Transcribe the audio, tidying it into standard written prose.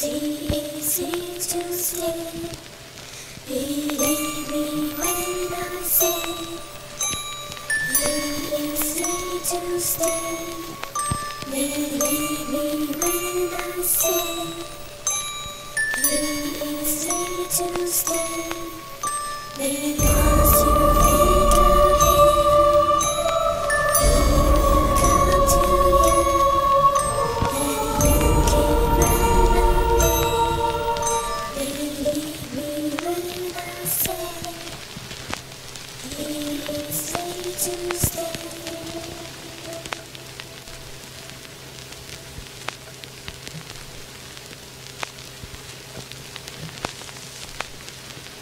easy to stay. Believe me when I say easy to stay. Believe me when I say easy to stay.